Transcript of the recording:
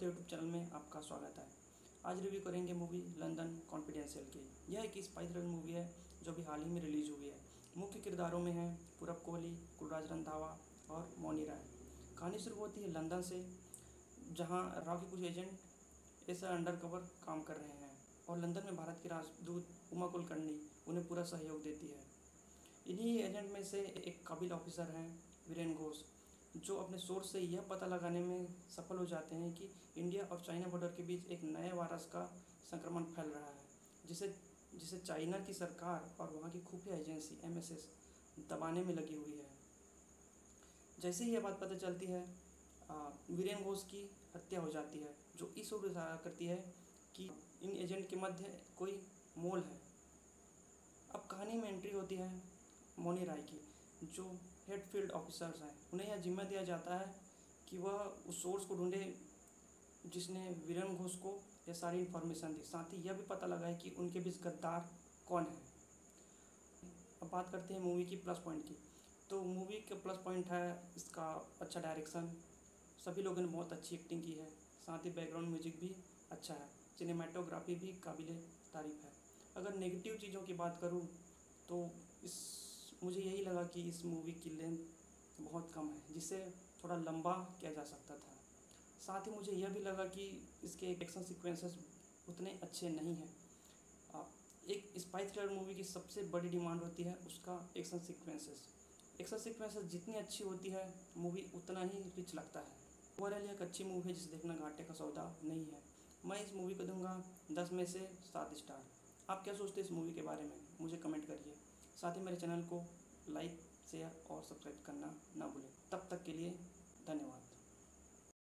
के YouTube channel में आपका स्वागत है। आज रिव्यू करेंगे मूवी लंदन कॉन्फिडेंशियल की। यह एक स्पाई थ्रिलर मूवी है जो अभी हाल ही में रिलीज़ हुई है। मुख्य किरदारों में हैं पूरब कोहली, कुलराज रंधावा और मौनी राय। कहानी शुरू होती है लंदन से, जहां रॉ के कुछ एजेंट ऐसा अंडरकवर काम कर रहे हैं और लंदन में भारत की राजदूत उमा कुलकर्णी उन्हें पूरा सहयोग देती है। इन्हीं एजेंट में से एक काबिल ऑफिसर हैं वीरेन घोष, जो अपने सोर्स से यह पता लगाने में सफल हो जाते हैं कि इंडिया और चाइना बॉर्डर के बीच एक नए वायरस का संक्रमण फैल रहा है, जिसे जिसे चाइना की सरकार और वहाँ की खुफिया एजेंसी MI6 दबाने में लगी हुई है। जैसे ही यह बात पता चलती है, वीरेन घोष की हत्या हो जाती है, जो इस ओर इशारा करती है कि इन एजेंट के मध्य कोई मोल है। अब कहानी में एंट्री होती है मौनी राय की, जो हेड फील्ड ऑफिसर्स हैं। उन्हें यह जिम्मा दिया जाता है कि वह उस सोर्स को ढूंढे जिसने वीरेन घोष को यह सारी इन्फॉर्मेशन दी, साथ ही यह भी पता लगाए कि उनके बीच गद्दार कौन है। अब बात करते हैं मूवी की प्लस पॉइंट की। तो मूवी का प्लस पॉइंट है इसका अच्छा डायरेक्शन, सभी लोगों ने बहुत अच्छी एक्टिंग की है, साथ ही बैकग्राउंड म्यूजिक भी अच्छा है, सिनेमाटोग्राफी भी काबिल तारीफ है। अगर नेगेटिव चीज़ों की बात करूँ तो मुझे यही लगा कि इस मूवी की लेंथ बहुत कम है, जिसे थोड़ा लंबा किया जा सकता था। साथ ही मुझे यह भी लगा कि इसके एक्शन सीक्वेंसेस उतने अच्छे नहीं हैं। एक स्पाई थ्रिलर मूवी की सबसे बड़ी डिमांड होती है उसका एक्शन सीक्वेंसेस। एक्शन सीक्वेंसेस जितनी अच्छी होती है, मूवी उतना ही रिच लगता है। ओवरऑल एक अच्छी मूवी है जिसे देखना घाटे का सौदा नहीं है। मैं इस मूवी को दूंगा 10 में से 7 स्टार। आप क्या सोचते हैं इस मूवी के बारे में, मुझे कमेंट करिए। साथ ही मेरे चैनल को लाइक, शेयर और सब्सक्राइब करना ना भूलें। तब तक के लिए धन्यवाद।